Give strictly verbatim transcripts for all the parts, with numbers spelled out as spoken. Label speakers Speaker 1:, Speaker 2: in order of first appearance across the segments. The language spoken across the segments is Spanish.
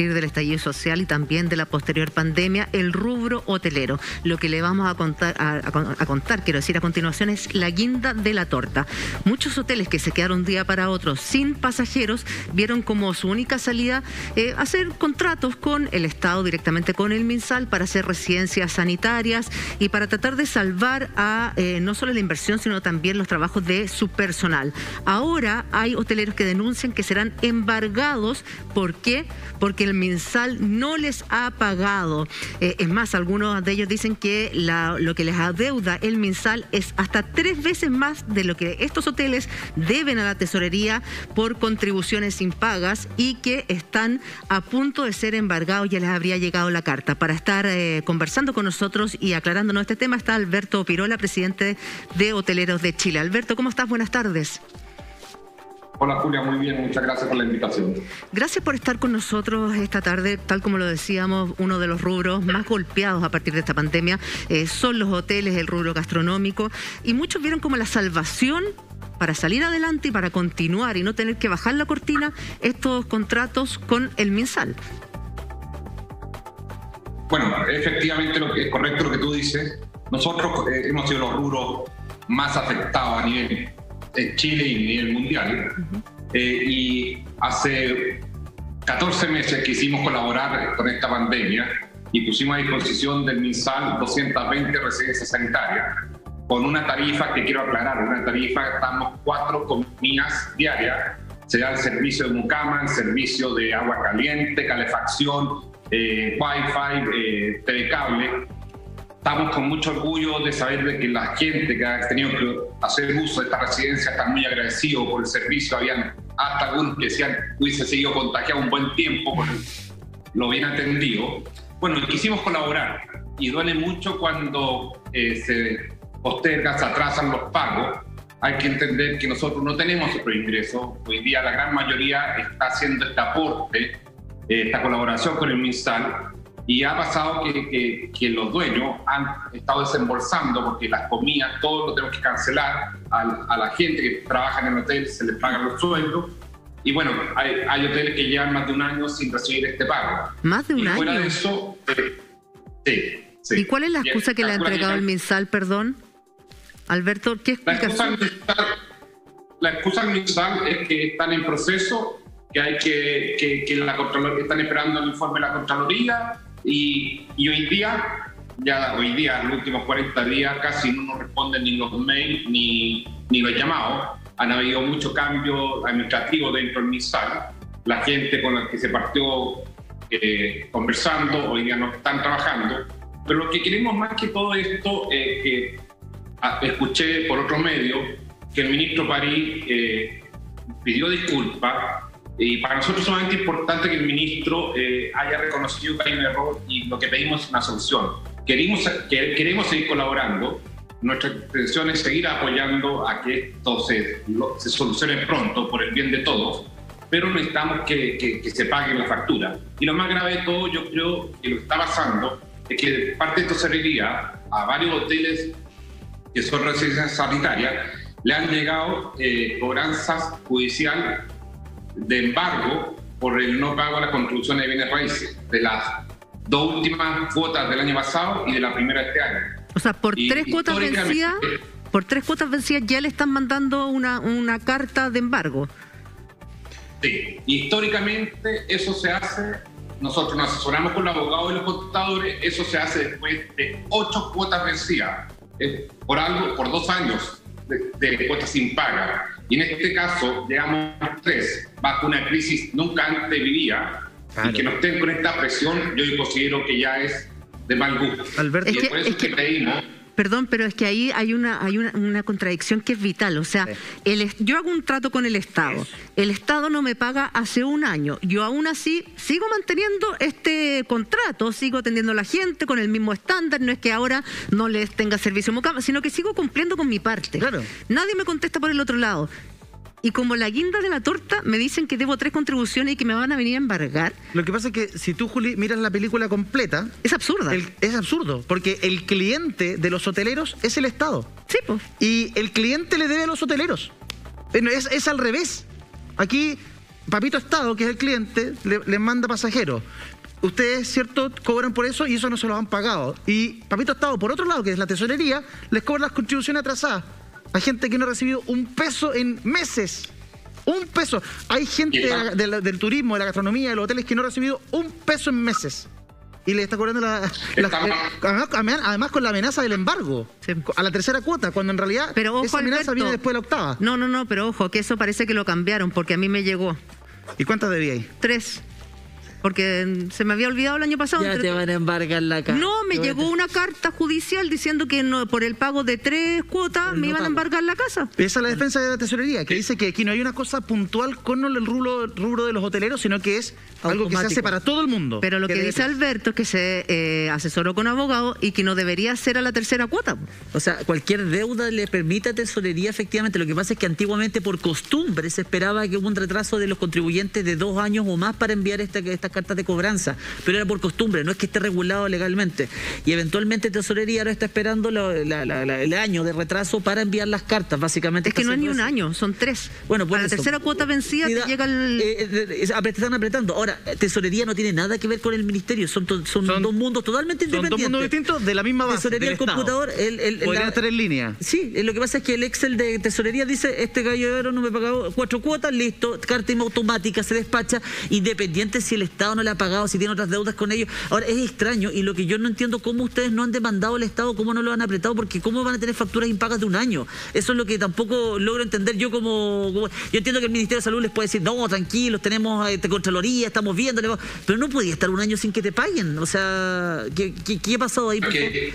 Speaker 1: del estallido social y también de la posterior pandemia, el rubro hotelero. Lo que le vamos a contar, a, a, a contar, quiero decir, a continuación es la guinda de la torta. Muchos hoteles que se quedaron de un día para otro sin pasajeros vieron como su única salida eh, hacer contratos con el Estado, directamente con el MinSal, para hacer residencias sanitarias y para tratar de salvar a eh, no solo la inversión, sino también los trabajos de su personal. Ahora hay hoteleros que denuncian que serán embargados. ¿Por qué? Porque el MinSal no les ha pagado. Eh, es más, algunos de ellos dicen que la, lo que les adeuda el MinSal es hasta tres veces más de lo que estos hoteles deben a la tesorería por contribuciones impagas y que están a punto de ser embargados. Ya les habría llegado la carta. Para estar eh, conversando con nosotros y aclarándonos este tema está Alberto Pirola, presidente de Hoteleros de Chile. Alberto, ¿cómo estás? Buenas tardes.
Speaker 2: Hola Julia, muy bien, muchas gracias por la invitación.
Speaker 1: Gracias por estar con nosotros esta tarde. Tal como lo decíamos, uno de los rubros más golpeados a partir de esta pandemia eh, son los hoteles, el rubro gastronómico, y muchos vieron como la salvación para salir adelante y para continuar y no tener que bajar la cortina estos contratos con el MinSal.
Speaker 2: Bueno, efectivamente lo que es correcto lo que tú dices. Nosotros eh, hemos sido los rubros más afectados a nivel en Chile y a nivel mundial. Uh-huh. eh, y hace catorce meses quisimos colaborar con esta pandemia y pusimos a disposición del MinSal doscientas veinte residencias sanitarias con una tarifa que quiero aclarar, una tarifa que estamos cuatro comidas diarias, se da el servicio de mucama, el servicio de agua caliente, calefacción, eh, wifi, eh, telecable. Estamos con mucho orgullo de saber de que la gente que ha tenido que hacer uso de esta residencia está muy agradecido por el servicio. Habían hasta algunos que decían que hubiese seguido contagiado un buen tiempo por lo bien atendido. Bueno, quisimos colaborar y duele mucho cuando eh, se postergan, se atrasan los pagos. Hay que entender que nosotros no tenemos otro ingreso. Hoy día la gran mayoría está haciendo este aporte, eh, esta colaboración con el MinSal. Y ha pasado que, que, que los dueños han estado desembolsando porque las comidas, todo lo tenemos que cancelar. A, a la gente que trabaja en el hotel se les pagan los sueldos. Y bueno, hay, hay hoteles que llevan más de un año sin recibir este pago.
Speaker 1: ¿Más de un
Speaker 2: y
Speaker 1: año?
Speaker 2: Fuera de eso, eh, sí, sí.
Speaker 1: ¿Y cuál es la excusa que le ha entregado el MinSal, perdón? Alberto, ¿qué explicación?
Speaker 2: La excusa, la excusa del MinSal es que están en proceso, que hay que, que, que la Contraloría, están esperando el informe de la Contraloría. Y, y hoy día, ya hoy día, en los últimos cuarenta días, casi no nos responden ni los mails ni, ni los llamados. Han habido mucho cambio administrativo dentro del MinSal. La gente con la que se partió eh, conversando, hoy día no están trabajando. Pero lo que queremos más que todo esto, eh, que a, escuché por otro medio que el ministro París eh, pidió disculpas. Y para nosotros es sumamente importante que el ministro eh, haya reconocido que hay un error y lo que pedimos es una solución. Queremos, que, queremos seguir colaborando, nuestra intención es seguir apoyando a que esto se, lo, se solucione pronto por el bien de todos, pero necesitamos que, que, que se pague la factura. Y lo más grave de todo, yo creo que lo que está pasando es que parte de esto se diría a varios hoteles que son residencias sanitarias, le han llegado eh, cobranzas judiciales de embargo por el no pago a las contribuciones de bienes raíces de las dos últimas cuotas del año pasado y de la primera de este año.
Speaker 1: O sea, por y, tres cuotas vencidas, por tres cuotas vencidas ya le están mandando una, una carta de embargo.
Speaker 2: Sí, históricamente eso se hace, nosotros nos asesoramos con los abogados y los contadores, eso se hace después de ocho cuotas vencidas, eh, por algo, por dos años de, de cuotas sin paga. Y en este caso, llegamos a tres, bajo una crisis nunca antes vivida, claro. Y que nos estén con esta presión, yo considero que ya es de mal gusto.
Speaker 1: Alberto,
Speaker 2: y es, es por eso es que, que pedimos...
Speaker 1: Perdón, pero es que ahí hay una hay una, una contradicción que es vital. O sea, sí. el, yo hago un trato con el Estado. El Estado no me paga hace un año. Yo aún así sigo manteniendo este contrato, sigo atendiendo a la gente con el mismo estándar. No es que ahora no les tenga servicio mucama, sino que sigo cumpliendo con mi parte.
Speaker 3: Claro.
Speaker 1: Nadie me contesta por el otro lado. Y como la guinda de la torta, me dicen que debo tres contribuciones y que me van a venir a embargar.
Speaker 3: Lo que pasa es que si tú, Juli, miras la película completa...
Speaker 1: Es absurda.
Speaker 3: El, es absurdo, porque el cliente de los hoteleros es el Estado.
Speaker 1: Sí, pues.
Speaker 3: Y el cliente le debe a los hoteleros. Es, es al revés. Aquí Papito Estado, que es el cliente, le, le manda pasajeros. Ustedes, ¿cierto?, cobran por eso y eso no se lo han pagado. Y Papito Estado, por otro lado, que es la tesorería, les cobra las contribuciones atrasadas. Hay gente que no ha recibido un peso en meses. Un peso. Hay gente de, de, del turismo, de la gastronomía, de los hoteles que no ha recibido un peso en meses. Y le está cobrando la, la, la, además, además con la amenaza del embargo, sí, a la tercera cuota, cuando en realidad
Speaker 1: pero ojo,
Speaker 3: esa amenaza, Alberto, viene después de la octava.
Speaker 1: No, no, no, pero ojo, que eso parece que lo cambiaron, porque a mí me llegó.
Speaker 3: ¿Y cuántas debía ahí?
Speaker 1: Tres. Porque se me había olvidado el año pasado.
Speaker 4: Ya te van a embargar la casa.
Speaker 1: No, me llegó una carta judicial diciendo que no, por el pago de tres cuotas me iban a embargar la casa.
Speaker 3: Esa es la defensa de la tesorería, que dice que aquí no hay una cosa puntual con el rubro, rubro de los hoteleros, sino que es algo que se hace para todo el mundo.
Speaker 1: Pero lo que, que dice Alberto es que se eh, asesoró con abogados y que no debería ser a la tercera cuota.
Speaker 4: O sea, cualquier deuda le permite a tesorería, efectivamente. Lo que pasa es que antiguamente, por costumbre, se esperaba que hubo un retraso de los contribuyentes de dos años o más para enviar esta, estas cartas de cobranza, pero era por costumbre, no es que esté regulado legalmente. Y eventualmente tesorería ahora está esperando la, la, la, la, el año de retraso para enviar las cartas, básicamente.
Speaker 1: Es que no es ni un año, son tres.
Speaker 4: Bueno, por
Speaker 1: a la
Speaker 4: eso,
Speaker 1: tercera cuota vencida te llega el...
Speaker 4: Eh, eh, están apretando. Ahora, tesorería no tiene nada que ver con el ministerio, son, to, son, son dos mundos totalmente
Speaker 3: son
Speaker 4: independientes.
Speaker 3: Son dos mundos distintos de la misma base.
Speaker 4: Tesorería, el
Speaker 3: Estado.
Speaker 4: computador, el, el,
Speaker 3: podrían estar en línea.
Speaker 4: Sí, lo que pasa es que el Excel de tesorería dice, este gallo no me pagado cuatro cuotas, listo, carta automática, se despacha, independiente si el Estado no le ha pagado, si tiene otras deudas con ellos. Ahora, es extraño, y lo que yo no entiendo, cómo ustedes no han demandado al Estado, cómo no lo han apretado, porque cómo van a tener facturas impagas de un año. Eso es lo que tampoco logro entender yo como... como yo entiendo que el Ministerio de Salud les puede decir, no, tranquilos, tenemos eh, Contraloría, estamos viendo, pero no podía estar un año sin que te paguen. O sea, ¿qué, qué, qué ha pasado ahí?
Speaker 2: Porque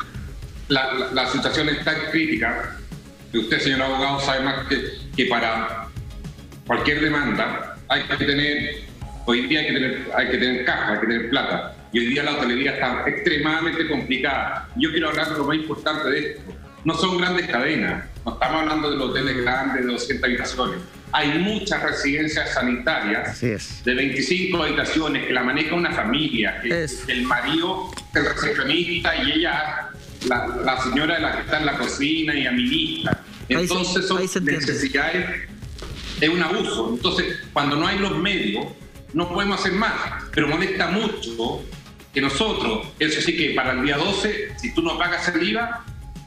Speaker 2: la, la, la situación es tan crítica que usted, señor abogado, sabe más que, que para cualquier demanda hay que tener, hoy día hay que tener, hay que tener caja, hay que tener plata. Y hoy día la hotelería está extremadamente complicada. Yo quiero hablar de lo más importante de esto. No son grandes cadenas, no estamos hablando de los hoteles grandes de doscientas habitaciones. Hay muchas residencias sanitarias de veinticinco habitaciones que la maneja una familia, que es el marido el recepcionista y ella, la, la señora de la que está en la cocina y administra. Entonces son necesidades, es un abuso. Entonces, cuando no hay los medios, no podemos hacer más. Pero molesta mucho que nosotros, eso sí que para el día doce, si tú no pagas el I V A,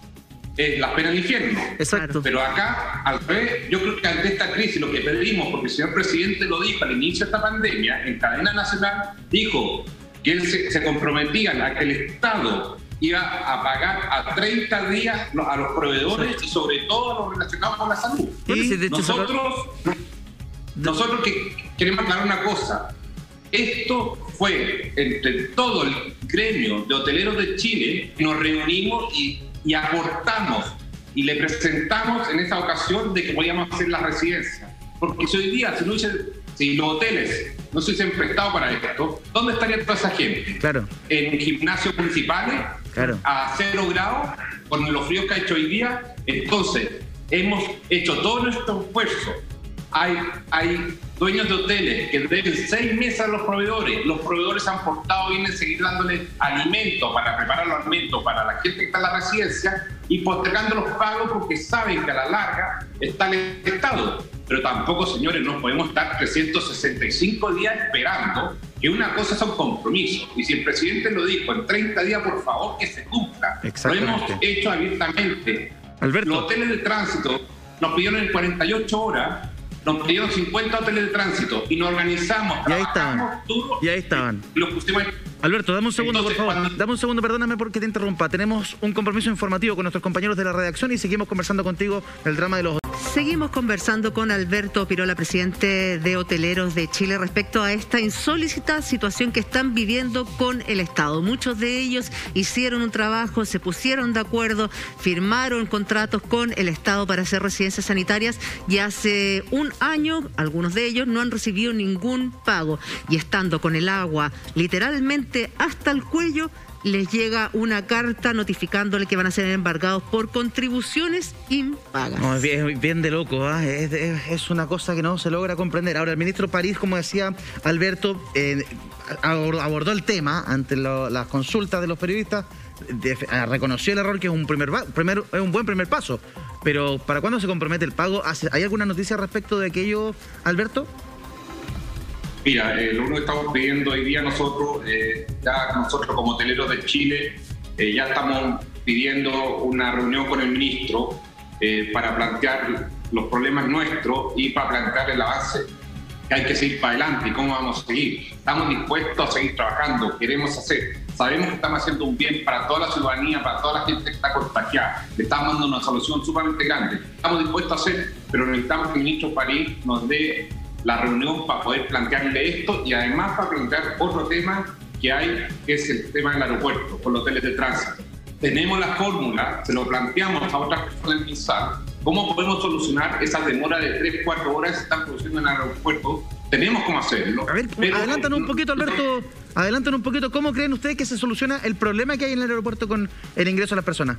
Speaker 2: es la pena del infierno.
Speaker 4: Exacto.
Speaker 2: Pero acá, al revés, yo creo que ante esta crisis lo que pedimos, porque el señor presidente lo dijo al inicio de esta pandemia, en cadena nacional, dijo que él se, se comprometía a que el Estado iba a pagar a treinta días a los proveedores, exacto, y sobre todo a los relacionados con la salud.
Speaker 4: Bueno,
Speaker 2: y
Speaker 4: si de hecho
Speaker 2: nosotros, de... nosotros que queremos aclarar una cosa. Esto fue entre todo el gremio de hoteleros de Chile, nos reunimos y y aportamos y le presentamos en esa ocasión de que podíamos hacer la residencia. Porque si hoy día, si, no hubiese, si los hoteles no se hubiesen prestado para esto, ¿dónde estaría toda esa gente?
Speaker 3: Claro.
Speaker 2: En gimnasios municipales,
Speaker 3: claro,
Speaker 2: a cero grados, con los fríos que ha hecho hoy día. Entonces, hemos hecho todo nuestro esfuerzo. Hay, hay dueños de hoteles que deben seis meses a los proveedores. Los proveedores han portado bien en seguir dándole alimentos para preparar los alimentos para la gente que está en la residencia y postergando los pagos porque saben que a la larga está el Estado. Pero tampoco, señores, no podemos estar trescientos sesenta y cinco días esperando, que una cosa son compromisos. Y si el presidente lo dijo, en treinta días, por favor, que se cumpla. Lo hemos hecho abiertamente.
Speaker 3: Alberto.
Speaker 2: Los hoteles de tránsito nos pidieron en cuarenta y ocho horas. Nos pidieron cincuenta hoteles de tránsito y nos organizamos.
Speaker 3: Y ahí estaban.
Speaker 2: Duro,
Speaker 3: y ahí estaban.
Speaker 2: Y los pusimos en...
Speaker 3: Alberto, dame un segundo,
Speaker 2: Entonces,
Speaker 3: por favor.
Speaker 2: cuando...
Speaker 3: Dame un segundo, perdóname porque te interrumpa. Tenemos un compromiso informativo con nuestros compañeros de la redacción y seguimos conversando contigo del drama de los...
Speaker 1: Seguimos conversando con Alberto Pirola, presidente de Hoteleros de Chile, respecto a esta insólita situación que están viviendo con el Estado. Muchos de ellos hicieron un trabajo, se pusieron de acuerdo, firmaron contratos con el Estado para hacer residencias sanitarias y hace un año, algunos de ellos no han recibido ningún pago. Y estando con el agua literalmente hasta el cuello, les llega una carta notificándole que van a ser embargados por contribuciones impagas.
Speaker 3: No, es bien, bien de loco, ¿eh? es, es, es una cosa que no se logra comprender. Ahora, el ministro París, como decía Alberto, eh, abordó el tema ante lo, las consultas de los periodistas, de, reconoció el error, que es un, primer, primer, es un buen primer paso. Pero, ¿para cuándo se compromete el pago? ¿Hay alguna noticia respecto de aquello, Alberto?
Speaker 2: Mira, eh, lo único que estamos pidiendo hoy día nosotros, eh, ya nosotros como hoteleros de Chile, eh, ya estamos pidiendo una reunión con el ministro eh, para plantear los problemas nuestros y para plantear el avance que hay que seguir para adelante y cómo vamos a seguir. Estamos dispuestos a seguir trabajando, queremos hacer. Sabemos que estamos haciendo un bien para toda la ciudadanía, para toda la gente que está contagiada. Le estamos dando una solución sumamente grande. Estamos dispuestos a hacer, pero necesitamos que el ministro París nos dé la reunión para poder plantearle esto y además para plantear otro tema que hay, que es el tema del aeropuerto, con los hoteles de tránsito. Tenemos la fórmula, se lo planteamos a otras personas del MinSal, cómo podemos solucionar esas demoras de tres, cuatro horas que se están produciendo en el aeropuerto. Tenemos cómo hacerlo.
Speaker 3: A ver,
Speaker 2: pero,
Speaker 3: adelántanos un poquito, Alberto, adelántanos un poquito, ¿cómo creen ustedes que se soluciona el problema que hay en el aeropuerto con el ingreso de las personas?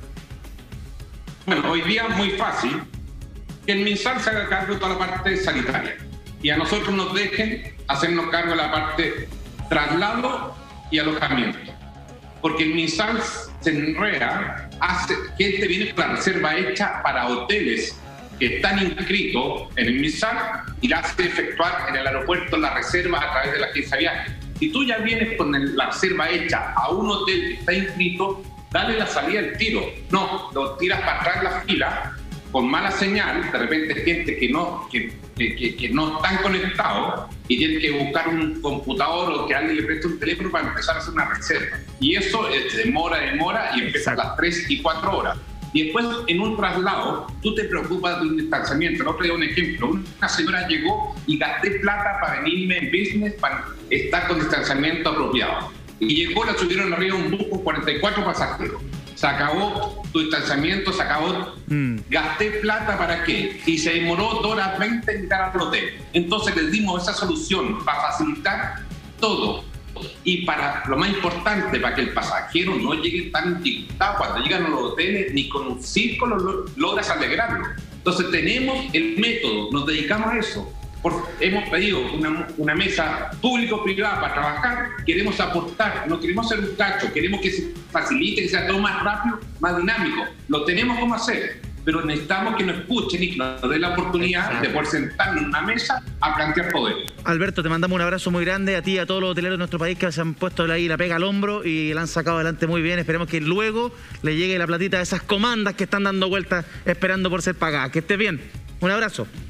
Speaker 2: Bueno, hoy día es muy fácil que el MinSal se haga cargo de toda la parte sanitaria y a nosotros nos dejen hacernos cargo de la parte traslado y alojamiento. Porque el MinSal se enreda, hace, gente viene con la reserva hecha para hoteles que están inscritos en el MinSal y la hace efectuar en el aeropuerto la reserva a través de la agencia de viajes. Si tú ya vienes con el, la reserva hecha a un hotel que está inscrito, dale la salida al tiro. No, lo tiras para atrás en la fila con mala señal, de repente gente que no, que, que, que no están conectados y tienen que buscar un computador o que alguien le preste un teléfono para empezar a hacer una reserva. Y eso eh, demora, demora y empieza a las tres y cuatro horas. Y después, en un traslado, tú te preocupas de un distanciamiento. El otro día, un ejemplo, una señora llegó y gasté plata para venirme en business para estar con distanciamiento apropiado. Y llegó, la subieron arriba un bus con cuarenta y cuatro pasajeros. Se acabó tu distanciamiento, se acabó. Mm. Gasté plata ¿para qué? Y se demoró dos horas veinte en llegar al hotel. Entonces les dimos esa solución para facilitar todo. Y para lo más importante, para que el pasajero no llegue tan disgustado cuando llegan a los hoteles, ni con un circo lo, logras alegrarlo. Entonces tenemos el método, nos dedicamos a eso. Por, hemos pedido una, una mesa público-privada para trabajar, queremos aportar, no queremos hacer un cacho, queremos que se facilite, que sea todo más rápido, más dinámico. Lo tenemos como hacer, pero necesitamos que nos escuchen y que nos den la oportunidad Exacto. de poder sentarnos en una mesa a plantear poder.
Speaker 3: Alberto, te mandamos un abrazo muy grande a ti y a todos los hoteleros de nuestro país que se han puesto ahí la pega al hombro y la han sacado adelante muy bien. Esperemos que luego le llegue la platita a esas comandas que están dando vueltas esperando por ser pagadas. Que estés bien. Un abrazo.